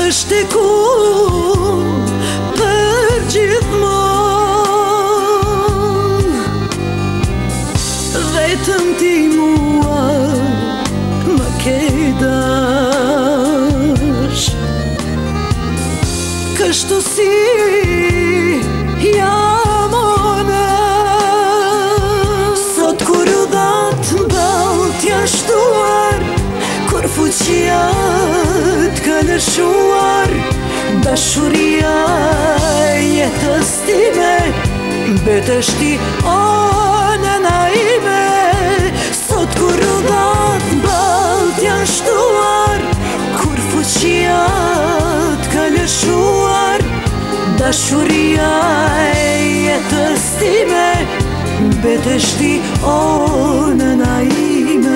është e kun për gjithmonë. Vetëm ti mua më ke dash, kështu si jam unë. Sot kur u dhat mball t'ja shtuar, kur fuqia t'ka lëshuar, dashuria jetës time, betesh ti o nëna ime. Sot kur u dhat mball t'ja shtuar, kur fuqia t'ka lëshuar, dashuria jetës time, betesh ti o nëna ime.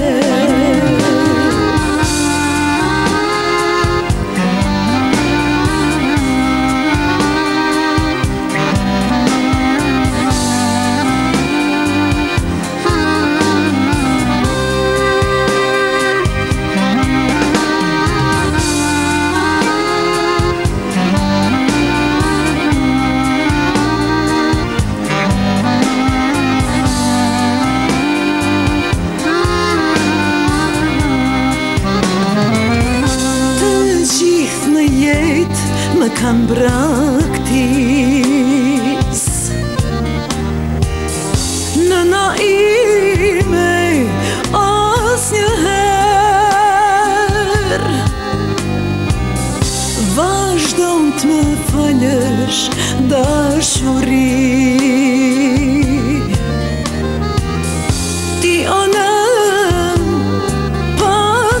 Më kanë braktis nëna ime asnjëherë. Vazhdon t'më falësh dashuri, ti o nën pa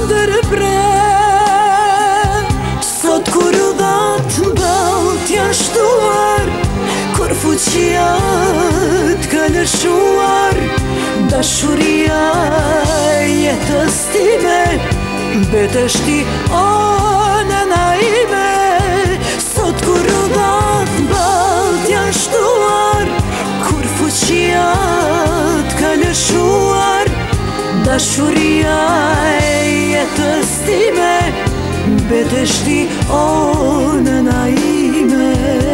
ndërprer. Sot kur u dhat mball t'ja shtuar, kur fuqia t'ka lëshuar, dashuria jetës time, betesh ti o nëna ime. Sot kur u dhat mball t'ja shtuar, kur fuqia t'ka lëshuar, dashuria jetës time, betesh ti o nëna ime.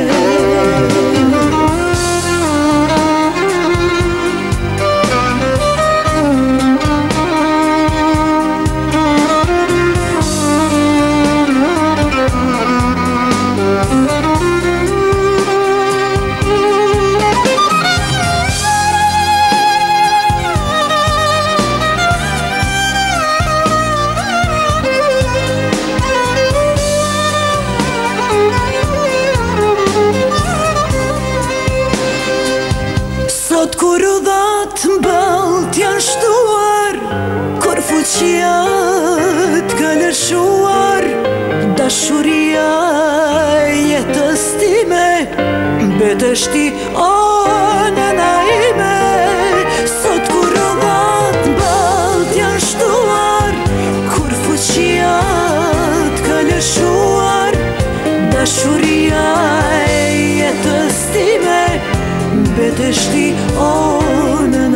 Sot kur u dhat mball t'ja shtuar, kur fuqia t'ka lëshuar, dashuria jetës time, betesh ti o nëna ime. Sot kur u dhat mball t'ja shtuar, kur fuqia t'ka lëshuar, dashuria jetës time, betesh ti o nëna ime.